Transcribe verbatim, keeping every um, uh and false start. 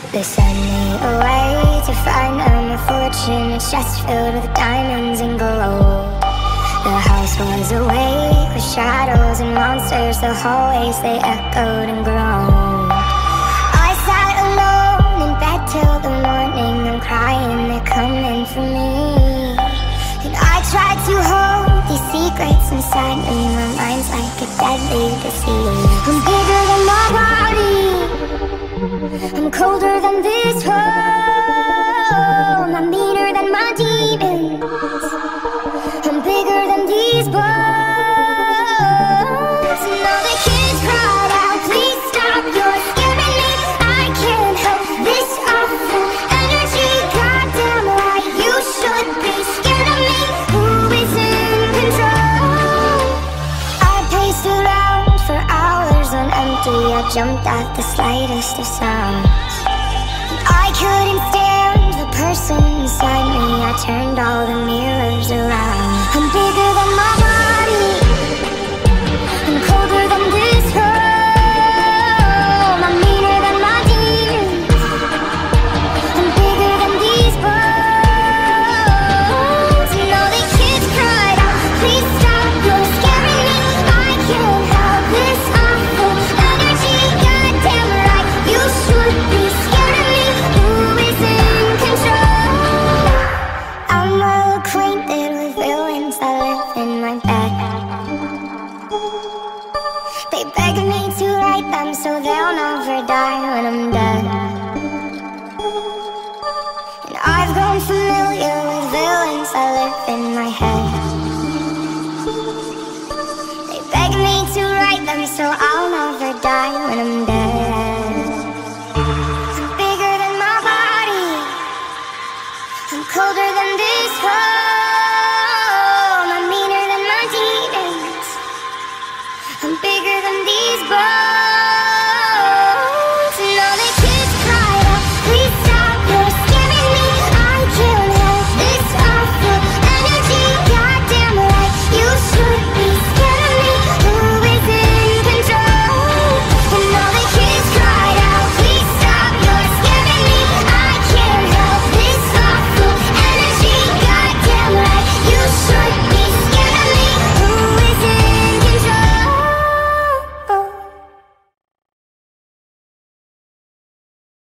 They sent me away to find a fortune. It's just filled with diamonds and gold. The house was awake with shadows and monsters. The hallways, they echoed and groaned. I sat alone in bed till the morning. I'm crying, they're coming for me. And I tried to hold these secrets inside me. My mind's like a deadly disease. I'm bigger than my body, I'm colder than this world. I'm meaner than my demons, I'm bigger than these bones. And all the kids cried out, please stop, you're scaring me. I can't help this awful energy. Goddamn right, you should be scared of me. Who is in control? I paced around for hours on empty. I jumped at the slightest of sounds. I couldn't stand the person inside me. I turned all the mirrors around. I'm bigger than my body, I'm colder than this world. I'm meaner than my demons, I'm bigger than these bones. And all the kids cried out, please stop, you're scaring me. I can't help this awful energy. Goddamn right, you should be scared of me. Who is in control? I'm well acquainted with villains that live in my bed. They beg me to write them so they'll never die when I'm dead. And I've grown familiar with villains that live in my head. They beg me to write them so I'll never die when I'm dead.